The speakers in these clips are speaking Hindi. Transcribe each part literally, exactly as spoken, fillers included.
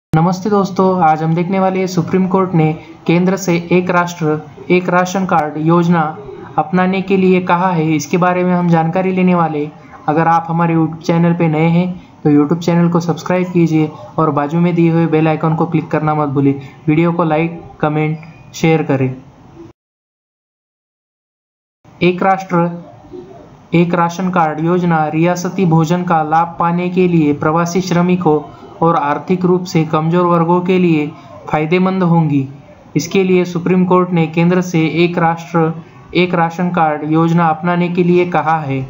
नमस्ते दोस्तों, आज हम देखने वाले हैं सुप्रीम कोर्ट ने केंद्र से एक राष्ट्र एक राशन कार्ड योजना अपनाने के लिए कहा है। इसके बारे में हम जानकारी लेने वाले। अगर आप हमारे यूट्यूब चैनल पे नए हैं तो यूट्यूब चैनल को सब्सक्राइब कीजिए और बाजू में दिए हुए बेल आइकन को क्लिक करना मत भूलिए। वीडियो को लाइक, कमेंट, शेयर करें। एक राष्ट्र एक राशन कार्ड योजना रियासती भोजन का लाभ पाने के लिए प्रवासी श्रमिकों और आर्थिक रूप से कमजोर वर्गों के लिए फायदेमंद होंगी। इसके लिए सुप्रीम कोर्ट ने केंद्र से एक राष्ट्र एक राशन कार्ड योजना अपनाने के लिए कहा है।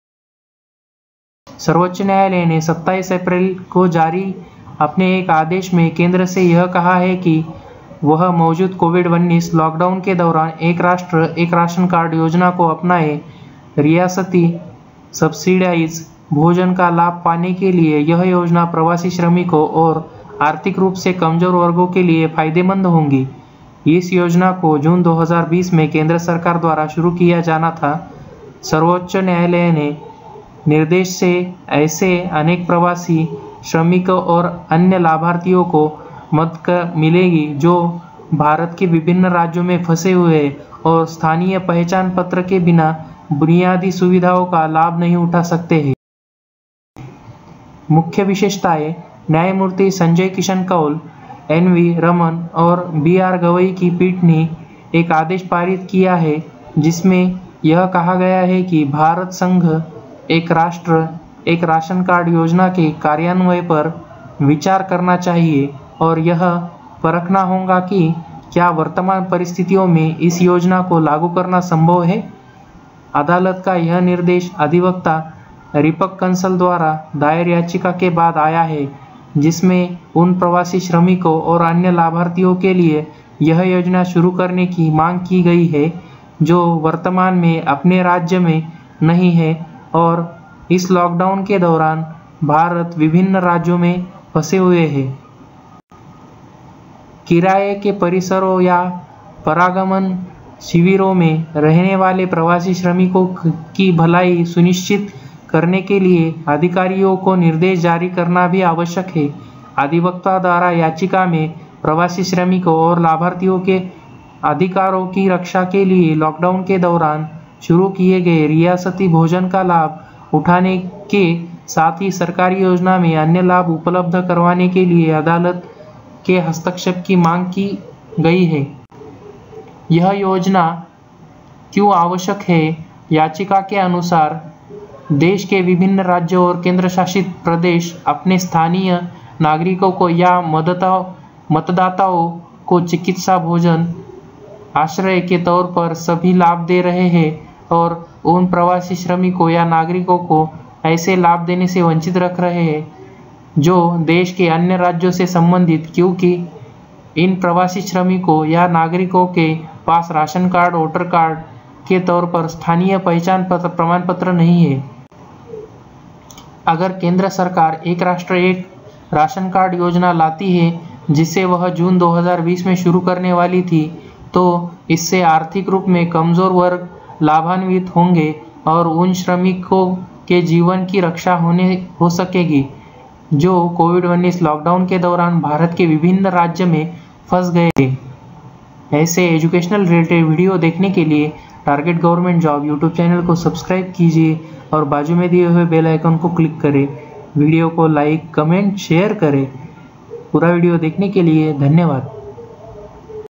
सर्वोच्च न्यायालय ने सत्ताईस अप्रैल को जारी अपने एक आदेश में केंद्र से यह कहा है कि वह मौजूद कोविड उन्नीस लॉकडाउन के दौरान एक राष्ट्र एक राशन कार्ड योजना को अपनाए। रियासती सब्सिडाइज भोजन का लाभ पाने के लिए यह योजना प्रवासी श्रमिकों और आर्थिक रूप से कमजोर वर्गों के लिए फायदेमंद होंगी। इस योजना को जून दो हज़ार बीस में केंद्र सरकार द्वारा शुरू किया जाना था। सर्वोच्च न्यायालय ने निर्देश से ऐसे अनेक प्रवासी श्रमिकों और अन्य लाभार्थियों को मदद मिलेगी जो भारत के विभिन्न राज्यों में फंसे हुए और स्थानीय पहचान पत्र के बिना बुनियादी सुविधाओं का लाभ नहीं उठा सकते हैं। मुख्य विशेषताएं: न्यायमूर्ति संजय किशन कौल, एन वी रमन और बी आर गवई की पीठ ने एक आदेश पारित किया है जिसमें यह कहा गया है कि भारत संघ एक राष्ट्र एक राशन कार्ड योजना के कार्यान्वयन पर विचार करना चाहिए और यह परखना होगा कि क्या वर्तमान परिस्थितियों में इस योजना को लागू करना संभव है। अदालत का यह निर्देश अधिवक्ता रिपक कंसल द्वारा दायर याचिका के बाद आया है जिसमें उन प्रवासी श्रमिकों और अन्य लाभार्थियों के लिए यह योजना शुरू करने की मांग की गई है जो वर्तमान में अपने राज्य में नहीं है और इस लॉकडाउन के दौरान भारत विभिन्न राज्यों में फंसे हुए हैं। किराए के परिसरों या परागमन शिविरों में रहने वाले प्रवासी श्रमिकों की भलाई सुनिश्चित करने के लिए अधिकारियों को निर्देश जारी करना भी आवश्यक है। अधिवक्ता द्वारा याचिका में प्रवासी श्रमिकों और लाभार्थियों के अधिकारों की रक्षा के लिए लॉकडाउन के दौरान शुरू किए गए रियासती भोजन का लाभ उठाने के साथ ही सरकारी योजना में अन्य लाभ उपलब्ध करवाने के लिए अदालत के हस्तक्षेप की मांग की गई है। यह योजना क्यों आवश्यक है? याचिका के अनुसार देश के विभिन्न राज्यों और केंद्र शासित प्रदेश अपने स्थानीय नागरिकों को या मतदाताओं को चिकित्सा, भोजन, आश्रय के तौर पर सभी लाभ दे रहे हैं और उन प्रवासी श्रमिकों या नागरिकों को ऐसे लाभ देने से वंचित रख रहे हैं जो देश के अन्य राज्यों से संबंधित, क्योंकि इन प्रवासी श्रमिकों या नागरिकों के पास राशन कार्ड, वोटर कार्ड के तौर पर स्थानीय पहचान पत्र प्रमाण पत्र नहीं है। अगर केंद्र सरकार एक राष्ट्र एक राशन कार्ड योजना लाती है जिसे वह जून दो हज़ार बीस में शुरू करने वाली थी तो इससे आर्थिक रूप में कमजोर वर्ग लाभान्वित होंगे और उन श्रमिकों के जीवन की रक्षा होने हो सकेगी जो कोविड उन्नीस लॉकडाउन के दौरान भारत के विभिन्न राज्य में फंस गए थे। ऐसे एजुकेशनल रिलेटेड वीडियो देखने के लिए target government job YouTube channel को सब्सक्राइब कीजिए और बाजू में दिए हुए बेल आइकन को क्लिक करें। वीडियो को लाइक, कमेंट, शेयर करें। पूरा वीडियो देखने के लिए धन्यवाद।